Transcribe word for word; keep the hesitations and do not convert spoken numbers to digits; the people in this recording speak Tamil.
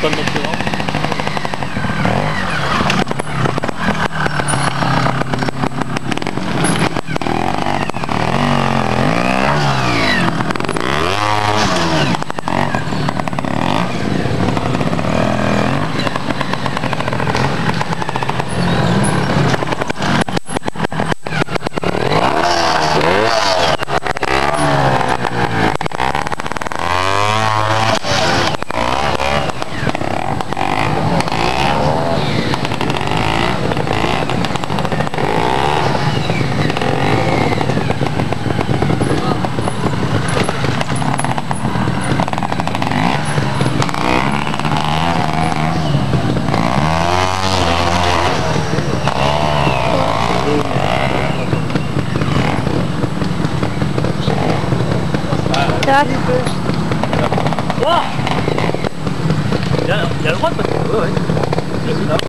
pas de l'assurance. Il y a, il y a le droit de passer. Ouais, ouais.